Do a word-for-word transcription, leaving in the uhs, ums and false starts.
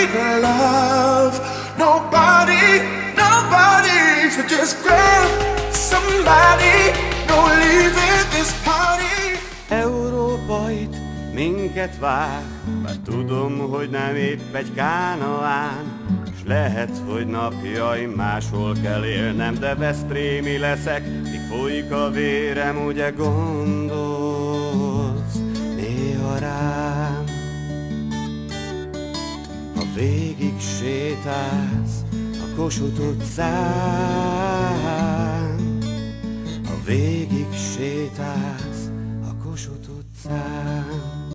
in love. Nobody, nobody should just grab somebody. No leaving this party. Európa itt minket vár, bár tudom, hogy nem épp egy Kánaán, s lehet, hogy napjaim máshol kell élnem, de veszprémi leszek, míg folyik a vérem, ugye gondolsz néha rám. Ha végig sétálsz a Kossuth utcán, ha végig sétálsz a Kossuth utcán,